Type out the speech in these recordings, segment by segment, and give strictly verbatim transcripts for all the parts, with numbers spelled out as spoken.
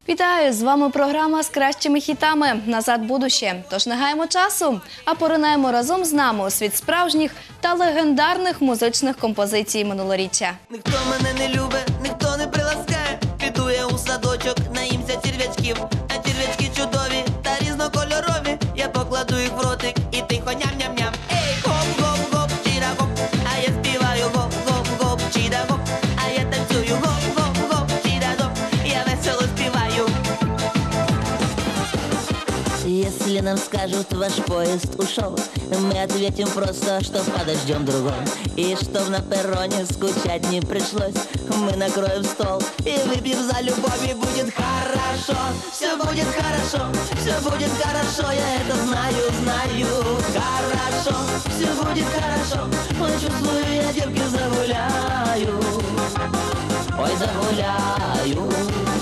Вітаю! З вами програма з кращими хітами «Назад будуще». Тож не гаємо часу, а поринаємо разом з нами у світ справжніх та легендарних музичних композицій минулоріччя. Ніхто мене не любить, ніхто не приласкає. Піду я у садочок, наїмся черв'ячків. А черв'ячки чудові та різнокольорові. Я покладу їх в ротик і тихо ням-ням-ням. Ей, гоп-гоп-гоп, чіда-гоп, а я співаю гоп-гоп-гоп, чіда-гоп. А я танцюю гоп-гоп-гоп, чіда-гоп, я весело співаю. Если нам скажут, ваш поезд ушел, мы ответим просто, что подождем другой. И чтоб на перроне скучать не пришлось, мы накроем стол и выпьем за любовь, и будет хорошо. Все будет хорошо, все будет хорошо, я это знаю, знаю. Хорошо, все будет хорошо, ой, чувствую, я девки загуляю. Ой, загуляю.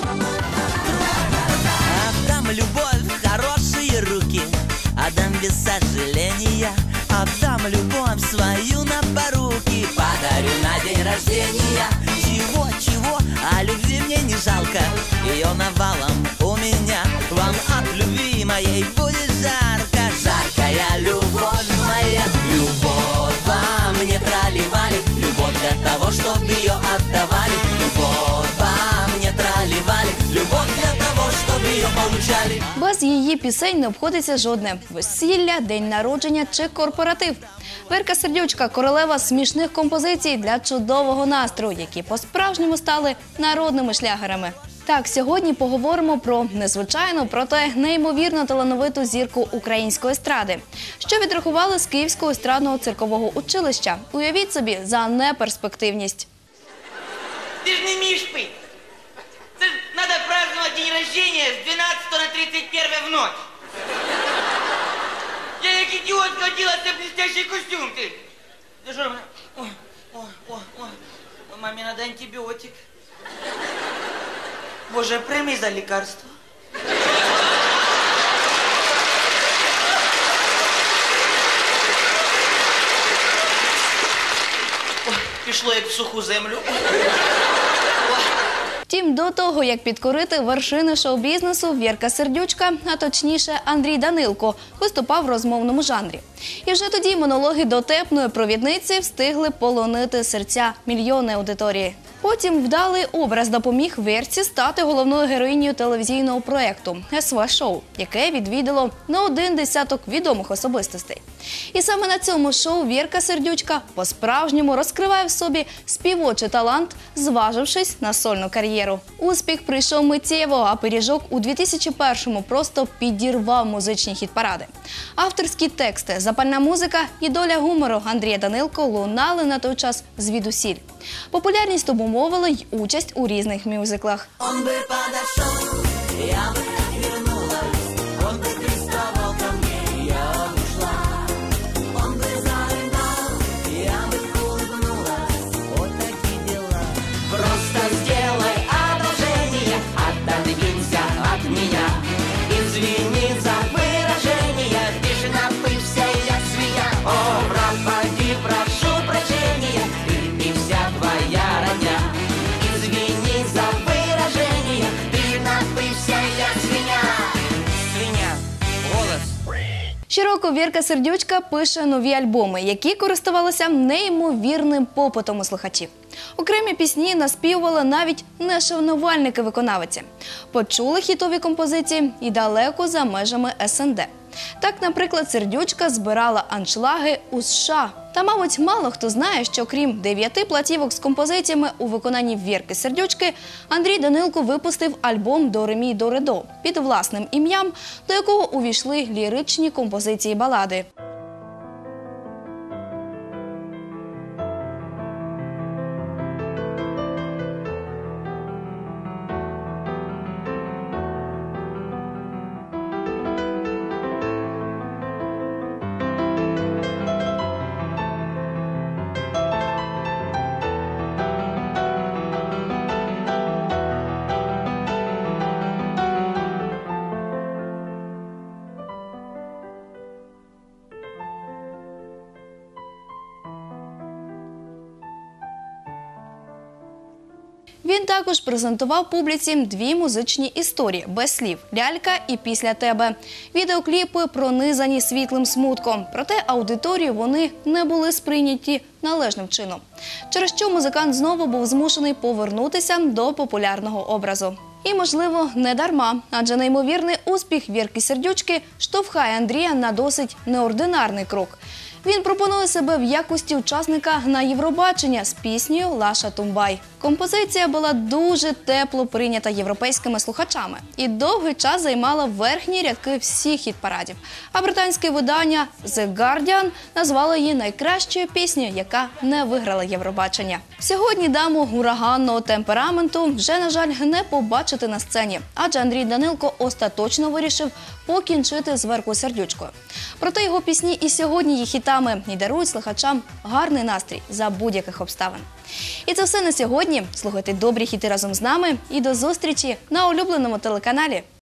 Отдам любовь в хорошие руки, отдам без сожаления, отдам любовь свою на поруки, подарю на день рождения. Чего-чего, а любви мне не жалко, ее навалом у меня. Вам от любви моей будет жарко, жаркая любовь моя. Любовь вам не проливали, любовь для того, чтобы ее отдавали. Любовь вам не проливали, любовь для того, чтобы ее получали. Без її пісень не обходиться жодне весілля, день народження чи корпоратив. Верка Сердючка – королева смішних композицій для чудового настрою, які по-справжньому стали народними шлягерами. Так, сьогодні поговоримо про незвичайну, проте неймовірно талановиту зірку української естради, що відрахували з Київського естрадного циркового училища. Уявіть собі, за неперспективність. Ти ж не вмієш пити. Це ж треба празднувати день рождения з двенадцатого на тридцать первое в ночь. Я як ідіот ходила, це блестящий костюм ти. Ти що, ой, ой, ой, ой, мамі треба антибіотик. Боже, прийми за лікарство. Ой, пішло як в суху землю. Втім, до того, як підкорити вершини шоу-бізнесу, Вірка Сердючка, а точніше Андрій Данилко, виступав в розмовному жанрі. І вже тоді монологи дотепної провідниці встигли полонити серця мільйонної аудиторії. Потім вдалий образ допоміг Вірці стати головною героїнею телевізійного проєкту «ес ве шоу», яке відвідало не один десяток відомих особистостей. І саме на цьому шоу Вірка Сердючка по-справжньому розкриває в собі співочий талант, зважившись на сольну кар'єру. Успіх прийшов миттєво, а пиріжок у дві тисячі першому просто підірвав музичні хіт-паради. Авторські тексти, запальна музика і доля гумору Андрія Данилко лунали на той час звідусіль. Популярність обумовила й участь у різних мюзиклах. Он бы подошел, я бы вернулась, он бы приставал ко мне, я ушла. Он бы зарыдал, я бы улыбнулась, вот такие дела. Просто сделай одолжение, отодвинься от меня. Извини за выражение, лишь напывся я свинья. О, пропади, прошу прощения, ты и вся твоя родня. Извини за выражение, ты напывся я свинья. Свиня, голос. Щороку Вірка Сердючка пише нові альбоми, які користувалися неймовірним попитом у слухачів. Окремі пісні наспівували навіть не шанувальники виконавиці. Почули хітові композиції і далеко за межами ес ен де. Так, наприклад, Сердючка збирала аншлаги у США. Та, мабуть, мало хто знає, що крім дев'яти платівок з композиціями у виконанні Вірки Сердючки, Андрій Данилко випустив альбом «До ре мі до ре до» під власним ім'ям, до якого увійшли ліричні композиції-балади. Він також презентував публіці дві музичні історії без слів «Лялька» і «Після тебе». Відеокліпи пронизані світлим смутком, проте аудиторію вони не були сприйняті належним чином. Через що музикант знову був змушений повернутися до популярного образу. І, можливо, не дарма, адже неймовірний успіх Вірки Сердючки штовхає Андрія на досить неординарний крок. Він пропонує себе в якості учасника на Євробачення з піснею «Лаша Тумбай». Композиція була дуже тепло прийнята європейськими слухачами і довгий час займала верхні рядки всіх хіт-парадів. А британське видання «The Guardian» назвало її найкращою піснею, яка не виграла Євробачення. Сьогодні даму ураганного темпераменту вже, на жаль, не побачити на сцені, адже Андрій Данилко остаточно вирішив покінчити з Веркою Сердючкою. Проте його пісні і сьогодні є хітами і дарують слухачам гарний настрій за будь-яких обставин. І це все на сьогодні. Слухайте добрі хіти разом з нами і до зустрічі на улюбленому телеканалі.